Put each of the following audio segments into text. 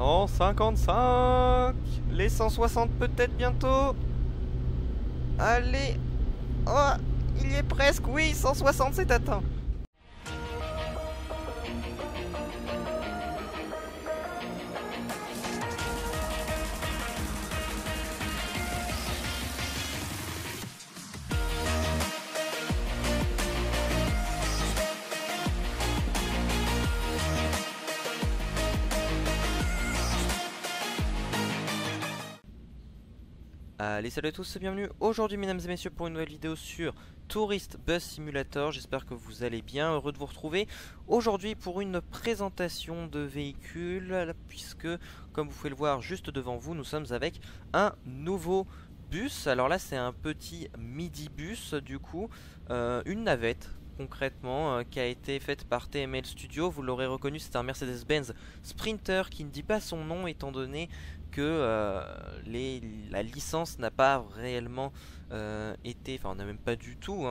155. Les 160 peut-être bientôt. Allez. Oh, il y est presque, oui, 160 c'est atteint. Allez, salut à tous et bienvenue aujourd'hui mesdames et messieurs pour une nouvelle vidéo sur Tourist Bus Simulator. J'espère que vous allez bien, heureux de vous retrouver aujourd'hui pour une présentation de véhicule, puisque comme vous pouvez le voir juste devant vous, nous sommes avec un nouveau bus. Alors là c'est un petit midi-bus du coup, une navette concrètement qui a été faite par TML Studio. Vous l'aurez reconnu, c'est un Mercedes-Benz Sprinter qui ne dit pas son nom étant donné que la licence n'a pas réellement été, enfin n'a même pas du tout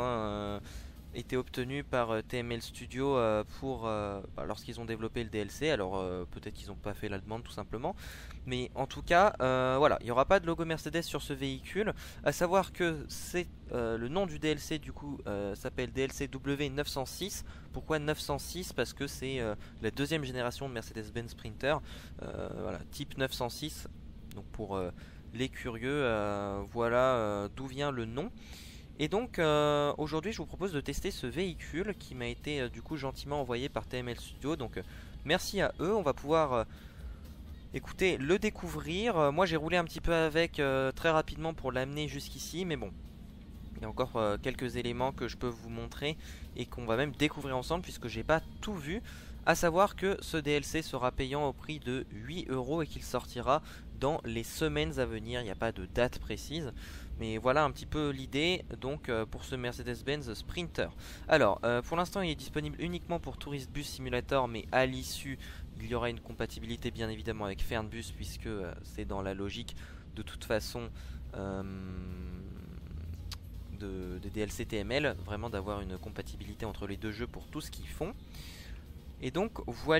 été obtenue par TML Studio lorsqu'ils ont développé le DLC. Alors peut-être qu'ils n'ont pas fait la demande tout simplement, mais en tout cas voilà, il n'y aura pas de logo Mercedes sur ce véhicule. À savoir que c'est le nom du DLC du coup s'appelle DLC W906. Pourquoi 906? Parce que c'est la deuxième génération de Mercedes-Benz Sprinter, voilà, type 906. Donc pour les curieux, voilà d'où vient le nom. Et donc aujourd'hui je vous propose de tester ce véhicule qui m'a été du coup gentiment envoyé par TML Studio. Donc merci à eux, on va pouvoir écoutez, le découvrir. Moi j'ai roulé un petit peu avec très rapidement pour l'amener jusqu'ici, mais bon, il y a encore quelques éléments que je peux vous montrer et qu'on va même découvrir ensemble puisque j'ai pas tout vu. A savoir que ce DLC sera payant au prix de 8 € et qu'il sortira dans les semaines à venir. Il n'y a pas de date précise, mais voilà un petit peu l'idée donc pour ce Mercedes-Benz Sprinter. Alors pour l'instant il est disponible uniquement pour Tourist Bus Simulator, mais à l'issue il y aura une compatibilité bien évidemment avec Fernbus, puisque c'est dans la logique de toute façon de DLC TML, vraiment d'avoir une compatibilité entre les deux jeux pour tout ce qu'ils font. Et donc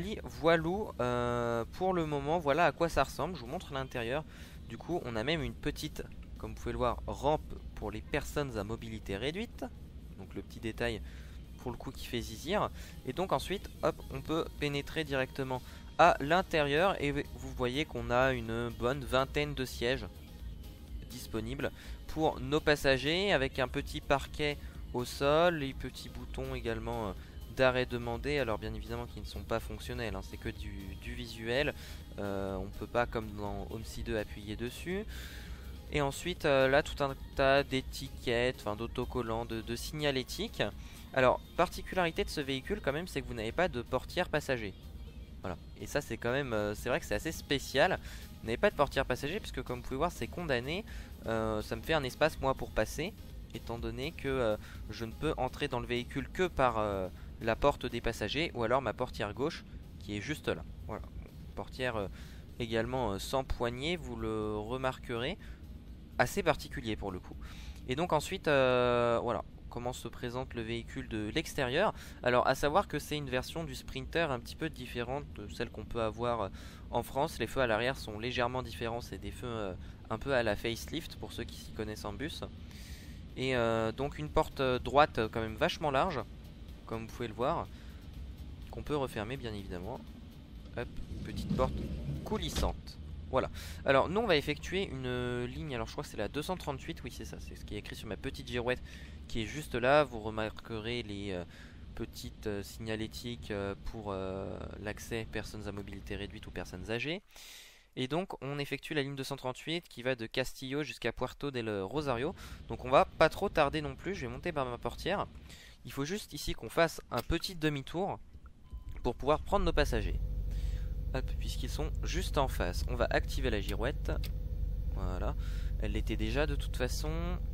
voilou pour le moment, voilà à quoi ça ressemble. Je vous montre l'intérieur. Du coup on a même une petite, comme vous pouvez le voir, rampe pour les personnes à mobilité réduite. Donc le petit détail pour le coup qui fait zizir. Et donc ensuite hop, on peut pénétrer directement à l'intérieur et vous voyez qu'on a une bonne vingtaine de sièges disponibles pour nos passagers, avec un petit parquet au sol, les petits boutons également d'arrêt demandé. Alors bien évidemment qui ne sont pas fonctionnels, hein, c'est que du visuel, on ne peut pas comme dans Homestead 2 appuyer dessus. Et ensuite là tout un tas d'étiquettes, enfin d'autocollants, de signalétiques. Alors particularité de ce véhicule quand même, c'est que vous n'avez pas de portière passager. Voilà, et ça c'est quand même, c'est vrai que c'est assez spécial. Vous n'avez pas de portière passager puisque comme vous pouvez voir c'est condamné. Ça me fait un espace moi pour passer, étant donné que je ne peux entrer dans le véhicule que par la porte des passagers, ou alors ma portière gauche qui est juste là. Voilà, portière également sans poignée, vous le remarquerez, assez particulier pour le coup. Et donc ensuite voilà comment se présente le véhicule de l'extérieur. Alors à savoir que c'est une version du Sprinter un petit peu différente de celle qu'on peut avoir en France. Les feux à l'arrière sont légèrement différents, c'est des feux un peu à la facelift pour ceux qui s'y connaissent en bus. Et donc une porte droite quand même vachement large, comme vous pouvez le voir, qu'on peut refermer bien évidemment. Hop, petite porte coulissante. Voilà. Alors nous on va effectuer une ligne, alors je crois que c'est la 238, oui c'est ça, c'est ce qui est écrit sur ma petite girouette qui est juste là. Vous remarquerez les petites signalétiques pour l'accès personnes à mobilité réduite ou personnes âgées. Et donc on effectue la ligne 238 qui va de Castillo jusqu'à Puerto del Rosario. Donc on va pas trop tarder non plus, je vais monter par ma portière. Il faut juste ici qu'on fasse un petit demi-tour pour pouvoir prendre nos passagers. Hop, puisqu'ils sont juste en face. On va activer la girouette. Voilà, elle l'était déjà de toute façon.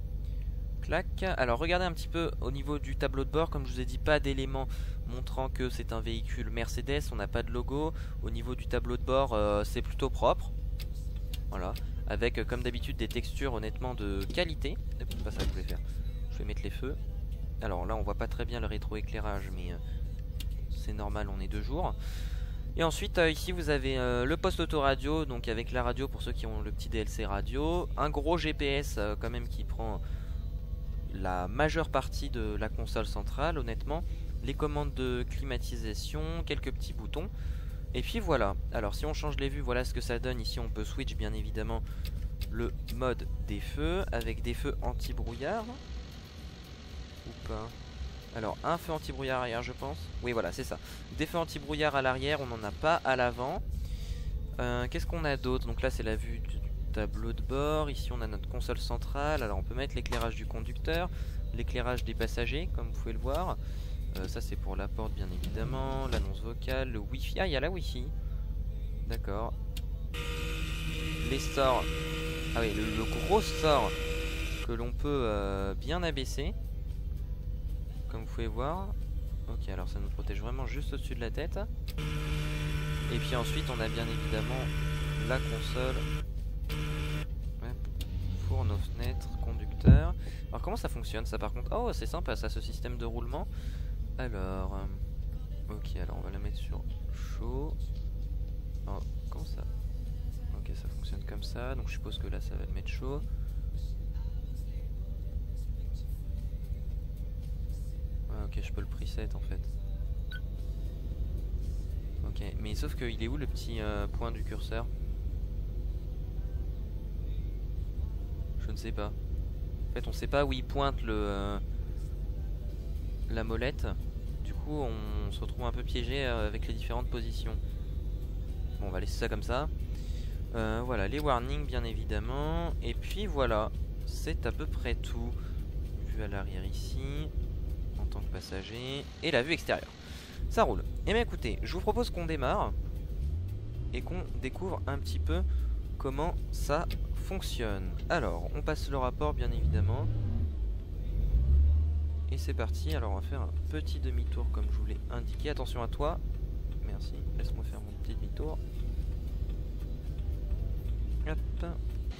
Clac. Alors regardez un petit peu au niveau du tableau de bord. Comme je vous ai dit, pas d'éléments montrant que c'est un véhicule Mercedes. On n'a pas de logo. Au niveau du tableau de bord c'est plutôt propre. Voilà, avec comme d'habitude des textures honnêtement de qualité. C'est pas ça que je voulais faire. Je vais mettre les feux. Alors là on voit pas très bien le rétroéclairage, mais c'est normal, on est de jour. Et ensuite ici vous avez le poste autoradio, donc avec la radio pour ceux qui ont le petit DLC radio, un gros GPS quand même qui prend la majeure partie de la console centrale honnêtement, les commandes de climatisation, quelques petits boutons, et puis voilà. Alors si on change les vues, voilà ce que ça donne. Ici on peut switch bien évidemment le mode des feux, avec des feux anti-brouillard, ou pas. Alors un feu anti-brouillard arrière je pense. Oui voilà c'est ça. Des feux anti-brouillard à l'arrière, on n'en a pas à l'avant. Qu'est-ce qu'on a d'autre? Donc là c'est la vue du tableau de bord. Ici on a notre console centrale. Alors on peut mettre l'éclairage du conducteur, l'éclairage des passagers comme vous pouvez le voir. Ça c'est pour la porte bien évidemment. L'annonce vocale, le wifi. Ah il y a la wifi. D'accord. Les stores. Ah oui le gros store que l'on peut bien abaisser. Comme vous pouvez voir. Ok alors ça nous protège vraiment juste au-dessus de la tête. Et puis ensuite on a bien évidemment la console. Four, nos fenêtres, conducteur. Alors comment ça fonctionne ça par contre? Oh c'est sympa ça, ce système de roulement. Alors ok alors on va la mettre sur chaud. Oh, comment ça? Ok ça fonctionne comme ça. Donc je suppose que là ça va le mettre chaud. Ok, je peux le preset en fait. Ok, mais sauf qu'il est où le petit point du curseur? Je ne sais pas. En fait, on sait pas où il pointe le la molette. Du coup, on se retrouve un peu piégé avec les différentes positions. Bon, on va laisser ça comme ça. Voilà, les warnings bien évidemment. Et puis voilà, c'est à peu près tout. Vue à l'arrière ici. En tant que passager, et la vue extérieure. Ça roule. Et bien écoutez, je vous propose qu'on démarre et qu'on découvre un petit peu comment ça fonctionne. Alors, on passe le rapport bien évidemment. Et c'est parti. Alors on va faire un petit demi-tour comme je vous l'ai indiqué. Attention à toi. Merci. Laisse-moi faire mon petit demi-tour. Hop.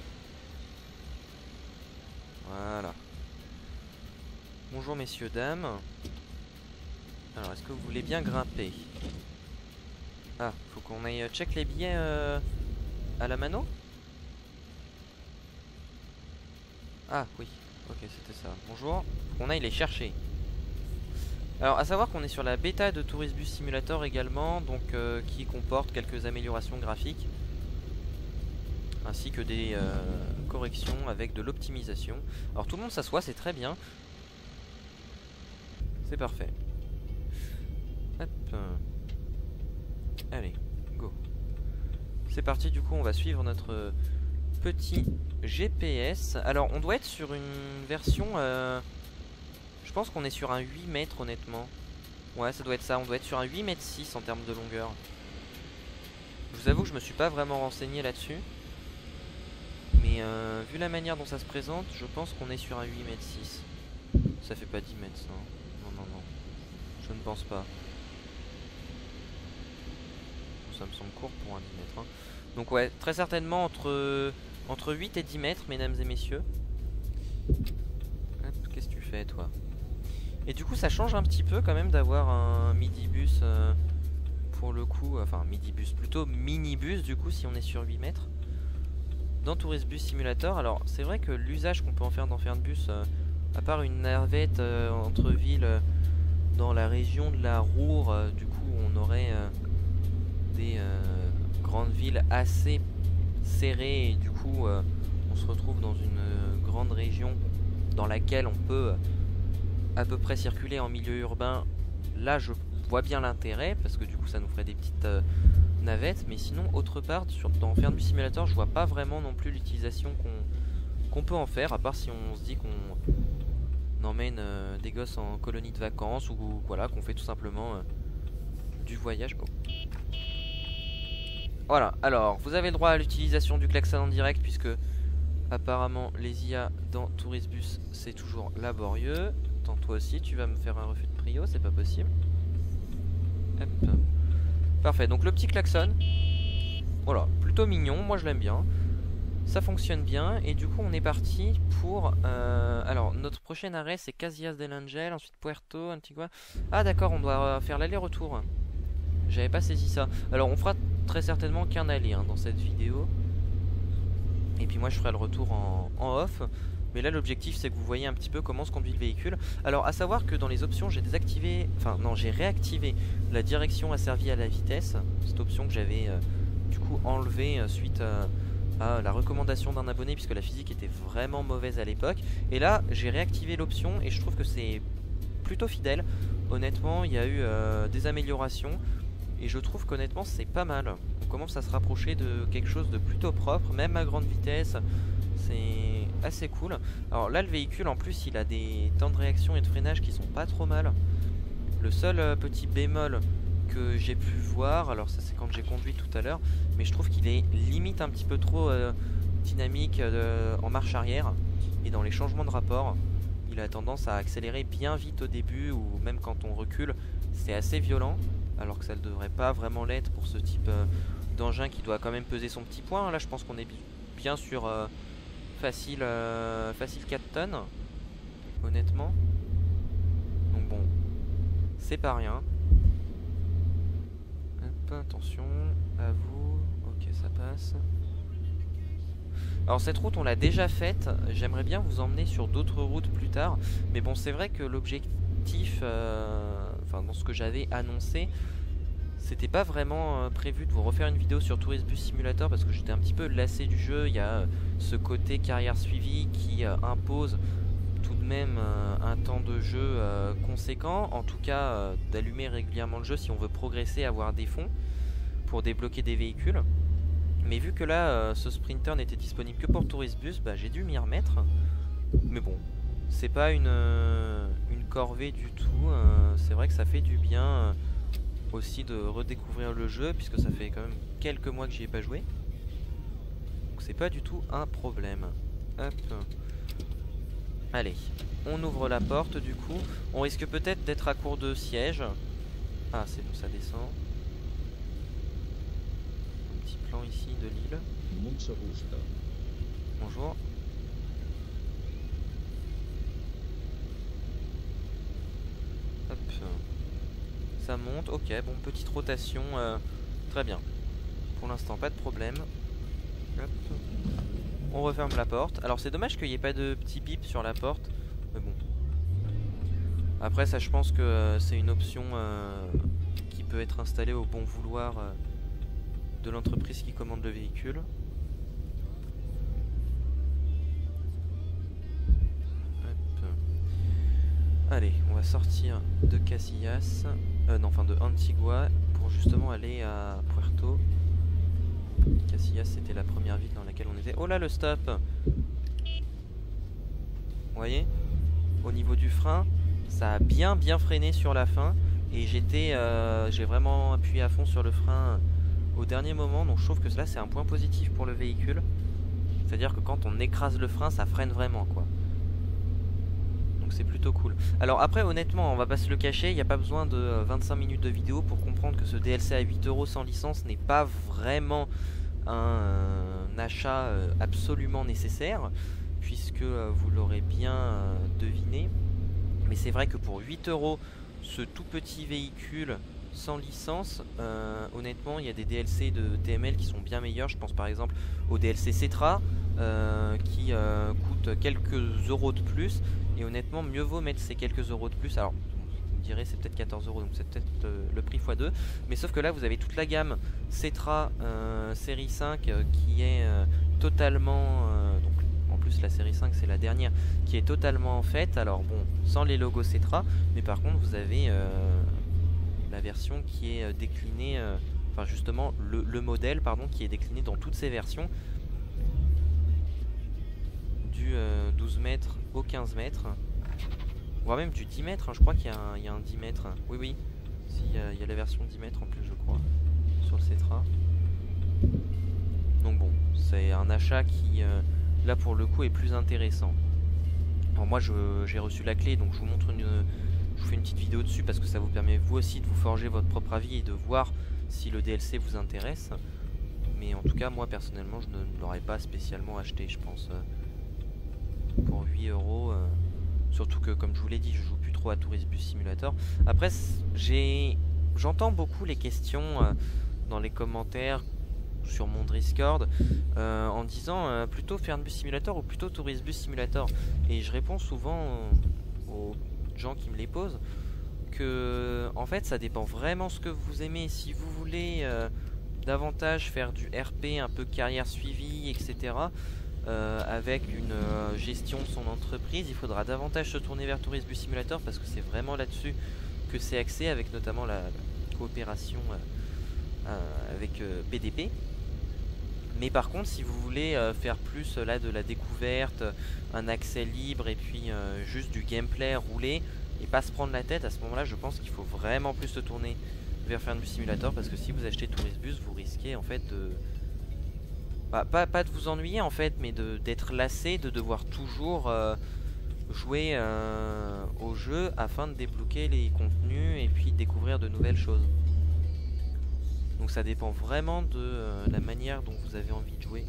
Voilà. Bonjour messieurs, dames. Alors, est-ce que vous voulez bien grimper? Ah, faut qu'on aille check les billets à la mano? Ah, oui. Ok, c'était ça. Bonjour. Faut qu'on aille les chercher. Alors, à savoir qu'on est sur la bêta de Tourist Bus Simulator également, donc qui comporte quelques améliorations graphiques, ainsi que des corrections avec de l'optimisation. Alors, tout le monde s'assoit, c'est très bien. C'est parfait. Hop. Allez, go. C'est parti, du coup on va suivre notre petit GPS. Alors on doit être sur une version... je pense qu'on est sur un 8 mètres honnêtement. Ouais ça doit être ça, on doit être sur un 8 mètres 6 en termes de longueur. Je vous avoue que je me suis pas vraiment renseigné là-dessus. Mais vu la manière dont ça se présente, je pense qu'on est sur un 8 mètres 6. Ça fait pas 10 mètres ça. Non, je ne pense pas. Ça me semble court pour un 10 mètres. Hein. Donc ouais, très certainement entre 8 et 10 mètres, mesdames et messieurs. Qu'est-ce que tu fais, toi? Et du coup, ça change un petit peu quand même d'avoir un midibus pour le coup. Enfin, midibus, plutôt minibus du coup, si on est sur 8 mètres. Dans Tourist Bus Simulator, alors c'est vrai que l'usage qu'on peut en faire dans Fernbus, à part une navette entre villes dans la région de la Roure, du coup on aurait des grandes villes assez serrées et du coup on se retrouve dans une grande région dans laquelle on peut à peu près circuler en milieu urbain. Là je vois bien l'intérêt parce que du coup ça nous ferait des petites navettes, mais sinon autre part dans Fernbus Simulator je vois pas vraiment non plus l'utilisation qu'on peut en faire, à part si on se dit qu'on emmène des gosses en colonie de vacances ou voilà, qu'on fait tout simplement du voyage. Oh. Voilà, alors vous avez le droit à l'utilisation du klaxon en direct puisque apparemment les IA dans Tourist Bus c'est toujours laborieux. Tant toi aussi tu vas me faire un refus de prio, c'est pas possible. Hop. Parfait, donc le petit klaxon, voilà, plutôt mignon, moi je l'aime bien. Ça fonctionne bien et du coup on est parti pour alors notre prochain arrêt c'est Casillas del Ángel, ensuite Puerto, Antigua. Ah d'accord, on doit faire l'aller-retour. J'avais pas saisi ça. Alors on fera très certainement qu'un aller hein, dans cette vidéo. Et puis moi je ferai le retour en off. Mais là l'objectif c'est que vous voyez un petit peu comment se conduit le véhicule. Alors à savoir que dans les options j'ai désactivé, enfin non j'ai réactivé la direction asservie à la vitesse. Cette option que j'avais du coup enlevée suite à la recommandation d'un abonné puisque la physique était vraiment mauvaise à l'époque. Et là j'ai réactivé l'option et je trouve que c'est plutôt fidèle. Honnêtement il y a eu des améliorations. Et je trouve qu'honnêtement c'est pas mal. On commence à se rapprocher de quelque chose de plutôt propre. Même à grande vitesse c'est assez cool. Alors là le véhicule en plus il a des temps de réaction et de freinage qui sont pas trop mal. Le seul petit bémol que j'ai pu voir, alors ça c'est quand j'ai conduit tout à l'heure, mais je trouve qu'il est limite un petit peu trop dynamique en marche arrière. Et dans les changements de rapport il a tendance à accélérer bien vite au début, ou même quand on recule c'est assez violent. Alors que ça ne devrait pas vraiment l'être pour ce type d'engin qui doit quand même peser son petit poids. Là je pense qu'on est bien sur facile 4 tonnes, honnêtement. Donc bon, c'est pas rien. Hop, attention, à vous. Ok, ça passe. Alors cette route on l'a déjà faite. J'aimerais bien vous emmener sur d'autres routes plus tard. Mais bon, c'est vrai que l'objectif, enfin dans ce que j'avais annoncé, c'était pas vraiment prévu de vous refaire une vidéo sur Tourist Bus Simulator parce que j'étais un petit peu lassé du jeu. Il y a ce côté carrière suivie qui impose tout de même un temps de jeu conséquent. En tout cas, d'allumer régulièrement le jeu si on veut progresser, avoir des fonds pour débloquer des véhicules. Mais vu que là, ce Sprinter n'était disponible que pour Tourist Bus, bah, j'ai dû m'y remettre. Mais bon, c'est pas une corvée du tout. C'est vrai que ça fait du bien aussi de redécouvrir le jeu puisque ça fait quand même quelques mois que j'y ai pas joué. Donc c'est pas du tout un problème. Hop. Allez, on ouvre la porte du coup. On risque peut-être d'être à court de siège. Ah c'est bon, ça descend. Un petit plan ici de l'île. Bonjour. Hop. Ça monte, ok, bon, petite rotation, très bien. Pour l'instant, pas de problème. Hop. On referme la porte. Alors c'est dommage qu'il n'y ait pas de petit bip sur la porte. Mais bon. Après ça je pense que c'est une option qui peut être installée au bon vouloir de l'entreprise qui commande le véhicule. Hop. Allez, on va sortir de Casillas. Non, enfin de Antigua pour justement aller à Puerto. Casillas c'était la première ville dans laquelle on était. Oh là le stop. Vous voyez, au niveau du frein ça a bien freiné sur la fin. Et j'ai vraiment appuyé à fond sur le frein au dernier moment. Donc je trouve que là c'est un point positif pour le véhicule. C'est à dire que quand on écrase le frein ça freine vraiment quoi. Donc c'est plutôt cool. Alors après honnêtement on va pas se le cacher, il n'y a pas besoin de 25 minutes de vidéo pour comprendre que ce DLC à 8 € sans licence n'est pas vraiment un achat absolument nécessaire, puisque vous l'aurez bien deviné. Mais c'est vrai que pour 8 € ce tout petit véhicule sans licence, honnêtement il y a des DLC de TML qui sont bien meilleurs. Je pense par exemple au DLC Cetra qui coûte quelques euros de plus. Et honnêtement, mieux vaut mettre ces quelques euros de plus. Alors, vous me direz, c'est peut-être 14 €, donc c'est peut-être le prix x2. Mais sauf que là, vous avez toute la gamme Cetra série 5 qui est totalement... donc, en plus, la série 5, c'est la dernière, qui est totalement faite. Alors, bon, sans les logos Cetra. Mais par contre, vous avez la version qui est déclinée... Enfin, justement, le modèle, pardon, qui est décliné dans toutes ces versions. Du 12 mètres au 15 mètres, voire même du 10 mètres, hein. Je crois qu'il y a un 10 mètres. Oui, oui, si, il y a la version 10 mètres en plus, je crois, sur le Cetra. Donc bon, c'est un achat qui, là pour le coup, est plus intéressant. Alors moi, j'ai reçu la clé, donc je vous fais une petite vidéo dessus parce que ça vous permet vous aussi de vous forger votre propre avis et de voir si le DLC vous intéresse. Mais en tout cas, moi personnellement, je ne l'aurais pas spécialement acheté, je pense. Pour 8 €, surtout que comme je vous l'ai dit je joue plus trop à Tourist Bus Simulator. Après j'ai j'entends beaucoup les questions dans les commentaires sur mon Discord en disant plutôt Fernbus Simulator ou plutôt Tourist Bus Simulator. Et je réponds souvent aux gens qui me les posent que en fait ça dépend vraiment ce que vous aimez. Si vous voulez davantage faire du RP, un peu carrière suivie, etc. Avec une gestion de son entreprise, il faudra davantage se tourner vers Tourist Bus Simulator parce que c'est vraiment là-dessus que c'est axé, avec notamment la coopération avec PDP. Mais par contre, si vous voulez faire plus là de la découverte, un accès libre et puis juste du gameplay roulé et pas se prendre la tête, à ce moment-là, je pense qu'il faut vraiment plus se tourner vers Fernbus Simulator, parce que si vous achetez Tourist Bus, vous risquez en fait de pas de vous ennuyer en fait, mais d'être lassé, de devoir toujours jouer au jeu afin de débloquer les contenus et puis découvrir de nouvelles choses. Donc ça dépend vraiment de la manière dont vous avez envie de jouer.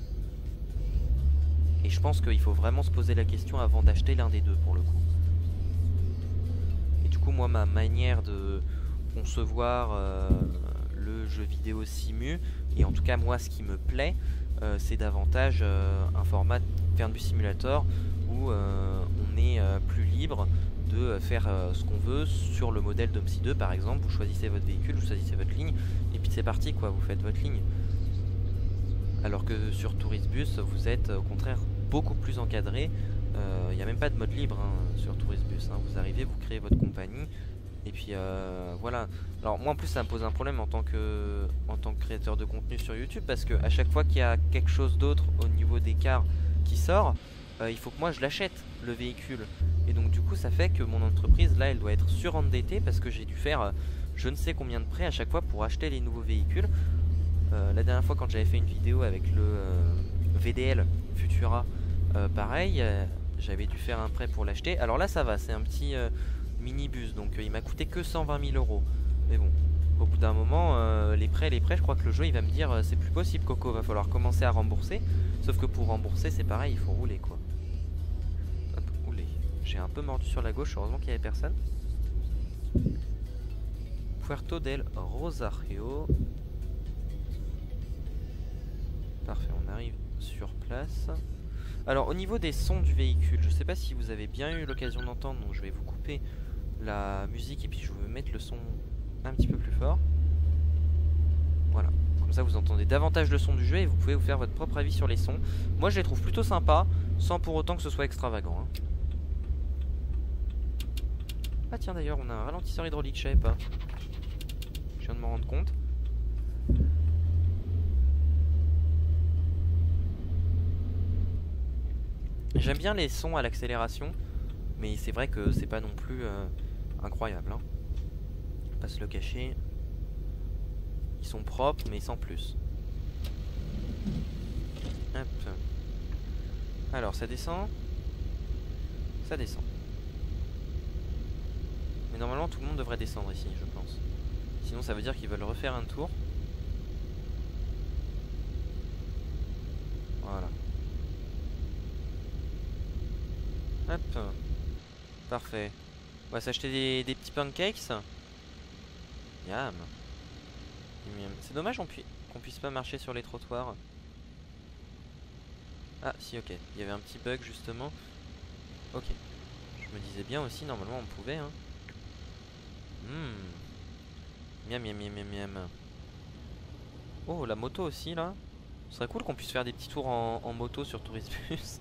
Et je pense qu'il faut vraiment se poser la question avant d'acheter l'un des deux pour le coup. Et du coup moi ma manière de concevoir le jeu vidéo simu, et en tout cas moi ce qui me plaît, c'est davantage un format Fernbus Simulator où on est plus libre de faire ce qu'on veut sur le modèle d'OMSI 2 par exemple. Vous choisissez votre véhicule, vous choisissez votre ligne et puis c'est parti quoi, vous faites votre ligne. Alors que sur Tourist Bus vous êtes au contraire beaucoup plus encadré. Il n'y a même pas de mode libre sur Tourist Bus, vous arrivez, vous créez votre compagnie et puis voilà. Alors moi en plus ça me pose un problème en tant que créateur de contenu sur YouTube, parce que à chaque fois qu'il y a quelque chose d'autre au niveau des cars qui sort, il faut que moi je l'achète le véhicule. Et donc du coup ça fait que mon entreprise là elle doit être surendettée, parce que j'ai dû faire je ne sais combien de prêts à chaque fois pour acheter les nouveaux véhicules. La dernière fois quand j'avais fait une vidéo avec le VDL Futura, pareil, j'avais dû faire un prêt pour l'acheter. Alors là ça va, c'est un petit minibus, donc il m'a coûté que 120 000 €. Mais bon, au bout d'un moment, les prêts, je crois que le jeu il va me dire c'est plus possible Coco, va falloir commencer à rembourser. Sauf que pour rembourser c'est pareil, il faut rouler quoi. Hop, rouler. J'ai un peu mordu sur la gauche, heureusement qu'il n'y avait personne. Puerto del Rosario. Parfait, on arrive sur place. Alors au niveau des sons du véhicule, je sais pas si vous avez bien eu l'occasion d'entendre, donc je vais vous couper la musique et puis je vais vous mettre le son un petit peu plus fort. Voilà, comme ça vous entendez davantage le son du jeu et vous pouvez vous faire votre propre avis sur les sons. Moi je les trouve plutôt sympas, sans pour autant que ce soit extravagant. Ah tiens d'ailleurs on a un ralentisseur hydraulique, je savais pas. Je viens de m'en rendre compte. J'aime bien les sons à l'accélération, mais c'est vrai que c'est pas non plus incroyable. On va pas se le cacher. Ils sont propres, mais sans plus. Hop. Alors ça descend. Ça descend. Mais normalement tout le monde devrait descendre ici, je pense. Sinon ça veut dire qu'ils veulent refaire un tour. Voilà. Hop. Parfait. On va s'acheter des petits pancakes. Yam. C'est dommage qu'on puisse pas marcher sur les trottoirs. Ah si, ok. Il y avait un petit bug justement. Ok. Je me disais bien aussi, normalement on pouvait. Miam miam miam miam miam. Oh, la moto aussi là. Ce serait cool qu'on puisse faire des petits tours en moto sur Tourist Bus.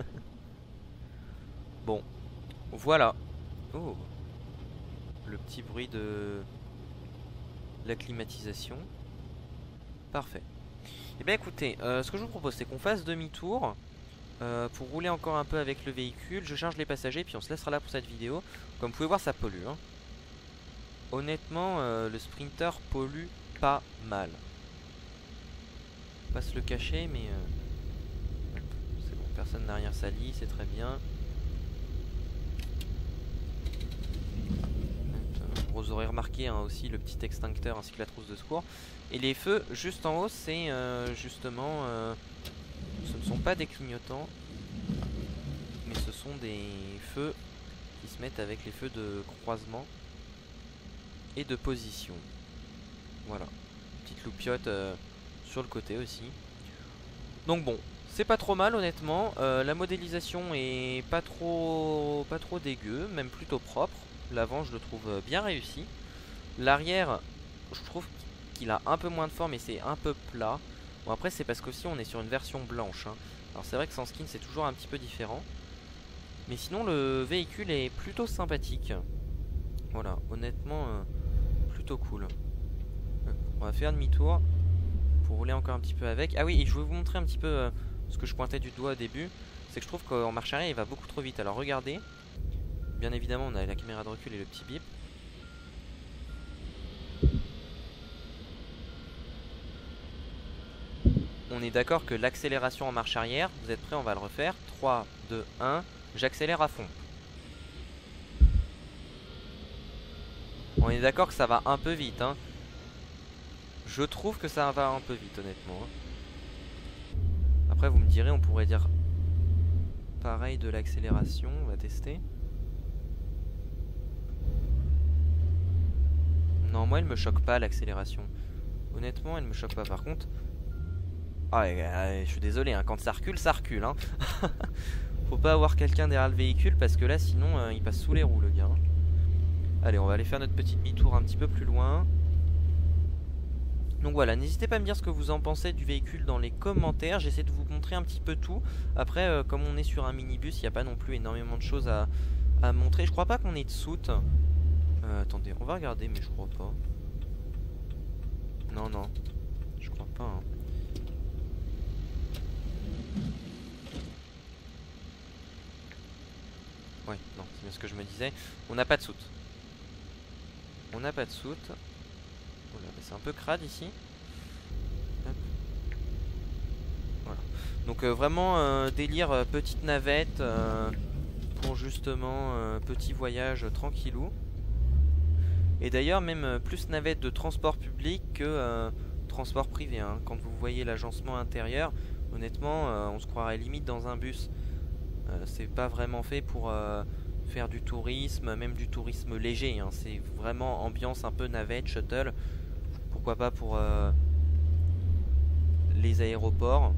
Bon, voilà. Oh, le petit bruit de la climatisation. Parfait. Et bien écoutez, ce que je vous propose c'est qu'on fasse demi-tour pour rouler encore un peu avec le véhicule. Je charge les passagers puis on se laissera là pour cette vidéo. Comme vous pouvez voir ça pollue. Honnêtement le Sprinter pollue pas mal. Pas se le cacher mais c'est bon, personne n'a rien sali, c'est très bien. Vous aurez remarqué aussi le petit extincteur ainsi que la trousse de secours. Et les feux juste en haut, c'est justement ce ne sont pas des clignotants, mais ce sont des feux qui se mettent avec les feux de croisement et de position. Voilà, petite loupiote sur le côté aussi. Donc bon, c'est pas trop mal honnêtement. La modélisation est pas trop dégueu, même plutôt propre. L'avant je le trouve bien réussi. L'arrière, je trouve qu'il a un peu moins de forme et c'est un peu plat. Bon après c'est parce qu'aussi on est sur une version blanche, hein. Alors c'est vrai que sans skin c'est toujours un petit peu différent. Mais sinon le véhicule est plutôt sympathique. Voilà, honnêtement plutôt cool. On va faire demi-tour pour rouler encore un petit peu avec. Ah oui, et je vais vous montrer un petit peu ce que je pointais du doigt au début. C'est que je trouve qu'en marche arrière il va beaucoup trop vite. Alors regardez, bien évidemment on a la caméra de recul et le petit bip. On est d'accord que l'accélération en marche arrière, vous êtes prêts, on va le refaire. 3, 2, 1, j'accélère à fond. On est d'accord que ça va un peu vite, hein. Je trouve que ça va un peu vite honnêtement. Après vous me direz, on pourrait dire pareil de l'accélération, on va tester. Non, moi elle me choque pas l'accélération. Honnêtement elle me choque pas par contre. Ah, je suis désolé, hein, quand ça recule, hein. Faut pas avoir quelqu'un derrière le véhicule parce que là sinon il passe sous les roues le gars. Allez, on va aller faire notre petit demi-tour un petit peu plus loin. Donc voilà, n'hésitez pas à me dire ce que vous en pensez du véhicule dans les commentaires. J'essaie de vous montrer un petit peu tout. Après, comme on est sur un minibus, il n'y a pas non plus énormément de choses à montrer. Je crois pas qu'on ait de soute. Attendez, on va regarder, mais je crois pas. Non, non, je crois pas, hein. Ouais, non, c'est bien ce que je me disais. On n'a pas de soute. On n'a pas de soute. Voilà, c'est un peu crade ici. Hop. Voilà. Donc vraiment délire petite navette pour justement petit voyage tranquillou. Et d'ailleurs même plus navette de transport public que transport privé, hein. Quand vous voyez l'agencement intérieur, honnêtement on se croirait limite dans un bus. C'est pas vraiment fait pour faire du tourisme, même du tourisme léger, hein. C'est vraiment ambiance un peu navette, shuttle. Pourquoi pas pour les aéroports.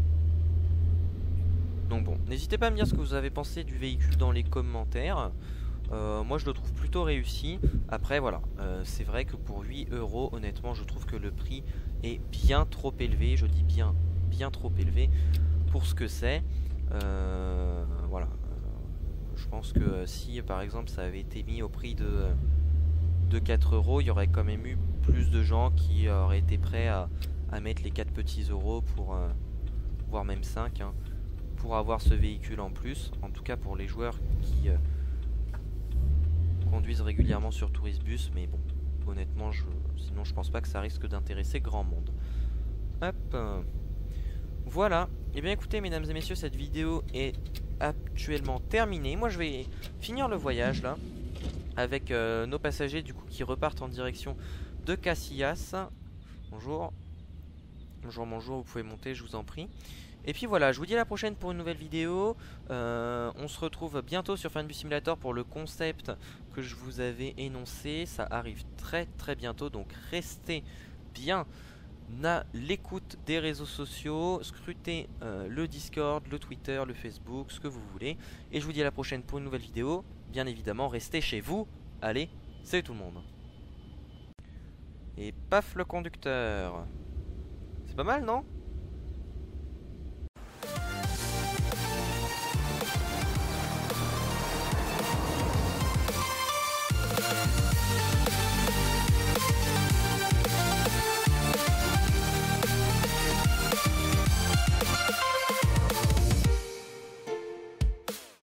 Donc bon, n'hésitez pas à me dire ce que vous avez pensé du véhicule dans les commentaires. Moi je le trouve plutôt réussi. Après voilà, c'est vrai que pour 8 €, honnêtement je trouve que le prix est bien trop élevé. Je dis bien trop élevé pour ce que c'est. Voilà, je pense que si par exemple ça avait été mis au prix de 4 €, il y aurait quand même eu plus de gens qui auraient été prêts à mettre les 4 petits euros pour voire même 5, hein, pour avoir ce véhicule en plus. En tout cas pour les joueurs qui conduisent régulièrement sur Tourisbus. Mais bon, honnêtement sinon je pense pas que ça risque d'intéresser grand monde. Hop, voilà. Et bien écoutez mesdames et messieurs, cette vidéo est actuellement terminée. Moi je vais finir le voyage là avec nos passagers du coup qui repartent en direction de Casillas. Bonjour. Bonjour, bonjour, vous pouvez monter, je vous en prie. Et puis voilà, je vous dis à la prochaine pour une nouvelle vidéo. On se retrouve bientôt sur Farming Simulator pour le concept que je vous avais énoncé. Ça arrive très bientôt, donc restez bien à l'écoute des réseaux sociaux. Scrutez le Discord, le Twitter, le Facebook, ce que vous voulez. Et je vous dis à la prochaine pour une nouvelle vidéo. Bien évidemment, restez chez vous. Allez, salut tout le monde. Et paf le conducteur. C'est pas mal, non ?